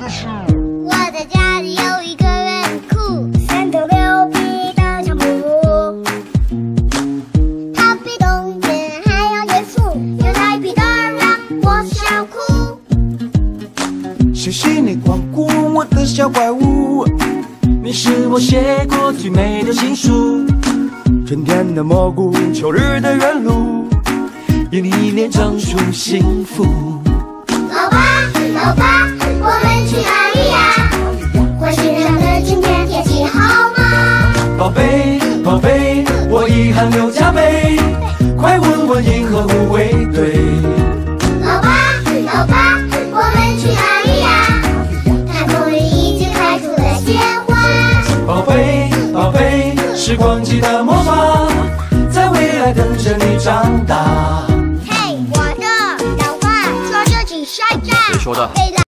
我在家里有一个很酷3.6P的相扑，它比冬天还要严肃，有太皮的让我想哭。 谢谢你光顾我的小怪物，你是我写过最美的情书。春天的蘑菇，秋日的原路，愿你一年长出幸福。 老爸，老爸，我们去哪里呀？火星上的今天天气好吗？ 宝贝，宝贝，我遗憾又加倍，快问问银河护卫队。 老爸，老爸，我们去哪里呀？太空里已经开出了鲜花。 宝贝，宝贝，时光机的魔法，在未来等着你长大。 嘿，我的老爸说这起山楂。 谁说的？